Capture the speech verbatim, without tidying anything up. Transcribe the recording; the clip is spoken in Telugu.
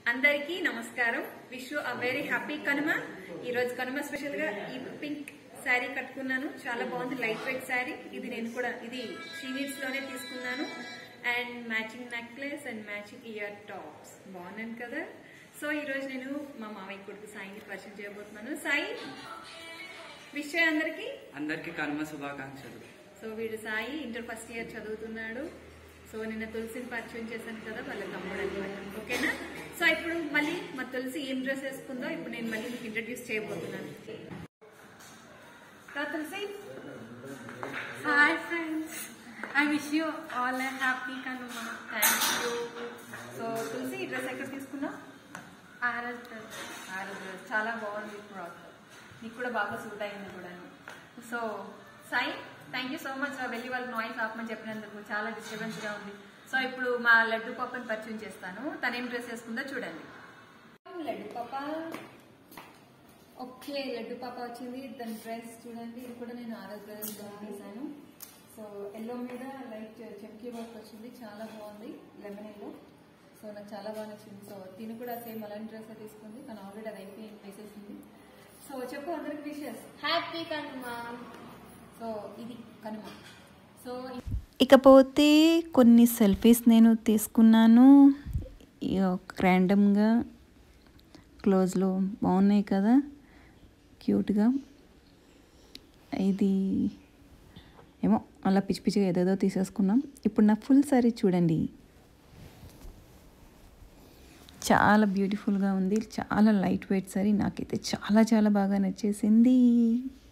అందరికీ నమస్కారం. Wish you a very happy Kanuma. ఈ రోజు కనుమ స్పెషల్ గా ఈ పింక్ శారీ కట్టుకున్నాను. చాలా బాగుంది, లైట్ వెయిట్ శారీ. ఇది నేను కూడా ఇది షీనీడ్స్ లోనే తీసుకున్నాను. And matching necklace and matching ear tops బాగున్నాను కదా. సో ఈ రోజు నేను మా మామయ్య కొడుకు సాయిని పరిచయం చేయబోతున్నాను. సాయి, విష్ చేయ అందరికి అందరికి కనుమ శుభాకాంక్షలు. సో వీడు సాయి ఇంటర్ ఫస్ట్ ఇయర్ చదువుతున్నాడు. సో నిన్న తులసిని పరిచయం చేశాను కదా, వాళ్ళ తమ్ముడు అనమాట. ఓకేనా? సో ఇప్పుడు మళ్ళీ మా తులసి ఏం డ్రెస్ వేసుకుందో ఇప్పుడు నేను మళ్ళీ మీకు ఇంట్రడ్యూస్ చేయబోతున్నాను. Tulasi, Hi friends, I wish you all a happy Kanuma. Thank you. So Tulasi ఈ డ్రెస్ ఎక్కడ తీసుకున్నావు? ఆర్ఎస్ ఆరు డ్రెస్ చాలా బాగుంది, ఫ్రాక్ నీకు కూడా బాగా సూట్ అయింది కూడా. So Sai, thank you so much. వెళ్ళి వాళ్ళ నాయిస్ ఆపమని చెప్పినందుకు. చాలా డిస్టర్బెన్స్ గా ఉంది. సో ఇప్పుడు మా లడ్డు పాపని పరిచయం చేస్తాను. తనేం డ్రెస్ వేసుకుందో చూడండి. లడ్డు పాప, ఓకే లడ్డు పాప వచ్చింది. దాని డ్రెస్ చూడండి. ఇది కూడా నేను ఆరో డ్రెస్ తీసాను. సో ఎల్లో మీద లైట్ చెమ్కీ వర్క్ వచ్చింది, చాలా బాగుంది లెమన్ ఎల్లో. సో నాకు చాలా బాగా నచ్చింది. సో తిని కూడా సేమ్ అలాంటి డ్రెస్ తీసుకుంది. తను ఆల్రెడీ అది అయిపోయి వేసేసింది. సో చెప్పు అందరికి విషెస్. Happy Kanuma. సో ఇది కనుమ. సో ఇకపోతే కొన్ని సెల్ఫీస్ నేను తీసుకున్నాను ర్యాండమ్గా. క్లోజ్లో బాగున్నాయి కదా, క్యూట్గా. ఇది ఏమో అలా పిచ్చి పిచ్చిగా ఏదేదో తీసేసుకున్నాం. ఇప్పుడు నా ఫుల్ సారీ చూడండి, చాలా బ్యూటిఫుల్గా ఉంది. చాలా లైట్ వెయిట్ సారీ, నాకైతే చాలా చాలా బాగా నచ్చేసింది.